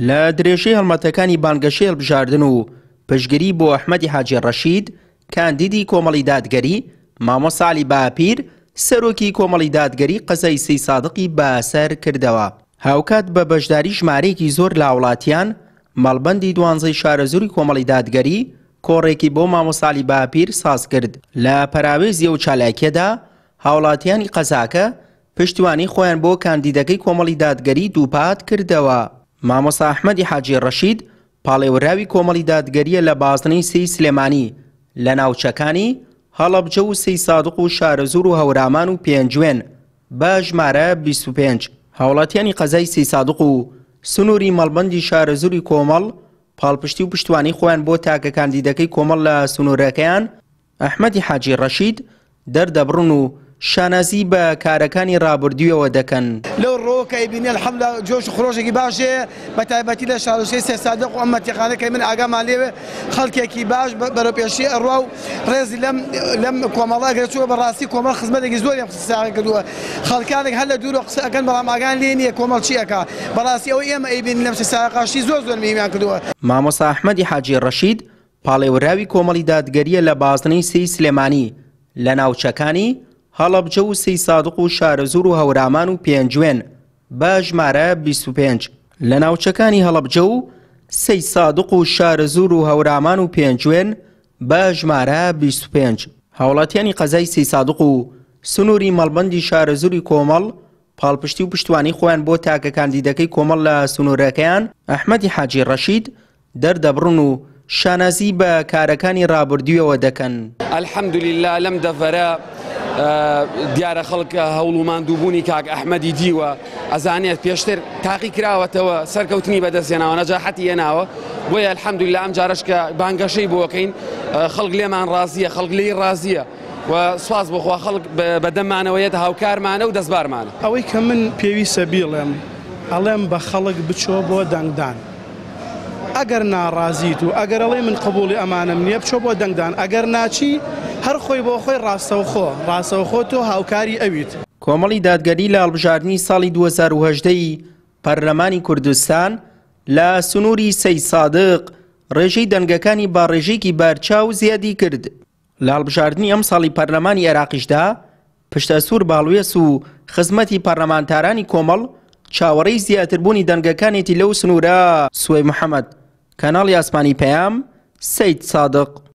لە درێژەی هەڵمەتەکانی بانگەشەی هەڵبژاردن و پشتگیری بۆ ئەحمەدی حاجی ڕەشید کاندیدی کۆمەڵی دادگەری مامۆستا عەلی باپیر سەرۆکی کۆمەڵی دادگەری قەزای سەی سادقی بەسەر کردەوە. هاوکات بە بەشداری ژمارەیەکی زۆر لە وڵاتیان مەڵبەندی 12 شارەزوری کۆمەڵی دادگەری کۆڕێکی بۆ مامۆستا عەلی باپیر ساز کرد. لە پەراوێزی ئەو چالاکیەدا هاوڵاتیانی قەزاکە پشتیوانی خۆیان بۆ کاندیدەکەی کۆمەڵی دادگەری دووپات کردەوە. مامۆستا ئەحمەدی حاجی ڕەشید پاڵێوەراوی کۆمەڵی دادگەریە لە بازنەی سەی سلێمانی لە ناوچەکانی هەڵەبجە و سەی سادق و شارەزور و هەورامان و پێنجوێن بە ژمارە 25. هاوڵاتیانی قەزای سەی سادق و سنووری مەڵبەندی شارەزوری کۆمەڵ پاڵپشتی و پشتوانی خۆیان بۆ تاکە کاندیدەکەی کۆمەڵ لە سنوورەکەیان ئەحمەدی حاجی ڕەشید دەردەبڕن و شانازی بە کارەکانی ڕابردوویەوە دەکەن. لەو ڕۆکەی بینی الحەمدوللا جۆش و خڕۆژێکی باشێ بە تایبەتی لە شارۆچکەی سەی سادق و ئەم مەتیقانەکەی من ئاگامان لێوێ خەڵکێکی باش بەرەوپێشی ئەڕوا و ڕێزی لەم کۆمەڵە ئەگەر چووە بەڕاستی کۆمەڵ خزمەتێکی زۆریان قسەساغی کردووە. خەڵکانێک هەر لە دوورە قسە ئەکەن بەڵام ئاگان لێ نییە کۆمەڵ چی ئەکا. بەڕاستی ئەوەی ئێمە ئەیبینی لەم سەیساغاقاشی زۆر میمیان کردووە. مامۆستا ئەحمەدی حاجی ڕەشید پاڵێوەراوی کۆمەڵی دادگەریە لە بازنەی سەی سلێمانی لە ناوچەکانی هەڵەبجە و سەی سادق و شارەزور و هەورامان و پێنجوێن بە ژمارە 25. لە ناوچەکانی هەڵەبجە و سەی سادق و شارەزور و هەورامان و پێنجوێن بە ژمارە 25. هاوڵاتیانی قەزای سەی سادق و سنووری مەڵبەندی شارەزوری کۆمەڵ پاڵپشتی و پشتوانی خۆیان بۆ تاکە کاندیدەکەی کۆمەڵ لە سنوورەکەیان ئەحمەدی حاجی ڕەشید دەردەبڕن و شانازی بە کارەکانی ڕابردوویەوە دەکەن. الحەمدوللا لەم دەڤەرە دیارە خەڵک هەوڵ و ماندووبوونی کاک ئەحمەدی دیوە ئەزانێت پێشتر تاقی کراوەتەوە سەرکەوتنی بەدەستێناوە نەجاحەتی هێناوە بۆیە الحەمدوللا ئەم جارش کە بانگەشەی بۆکەین خەڵک لێمان ڕازیە خەڵک لێی ڕازیە و سواز بخوا خەڵک بەدەمانەوەیەت هاوکارمانە و دەستبارمانە. ئەوەی کە من پێویستە بیڵێم ئەڵێم بە خەڵک بچۆ بۆ دەنگدان. ئەگەر ناڕازیت و ئەگەر ئەڵێ من قبوڵی ئەمانم نییە بچۆ بۆ دەنگدان ئەگەر ناچی هەر خۆی بۆ خۆی ڕاستەوخۆ تۆ هاوکاری ئەویت. کۆمەڵی دادگەری لە هەڵبژاردننی ساڵی 2010 پەرلەمانی کوردستان لە سنووری سەی سادق ڕێژەی دەنگەکانی با ڕێژەیەکی بەرچاو زیادی کرد. لە هەڵبژاردننی ئەم ساڵی پەرلەمانی عێراقیشدا پشتەسوور باڵوێس و خزمەتی پەرلەمانتارانی کۆمەڵ چاوەڕێی زیاتربوونی دەنگەکانێتی لەو سنوورە. سوێ محەممەد، کەناڵی ئاسمانی پەیام، سەید سادق.